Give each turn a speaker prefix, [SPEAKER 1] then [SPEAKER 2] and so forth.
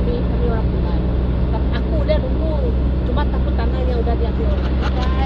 [SPEAKER 1] kami orang Pulau. Aku dia nunggu, cuma takut tanah yang udah diambil orang. Bye.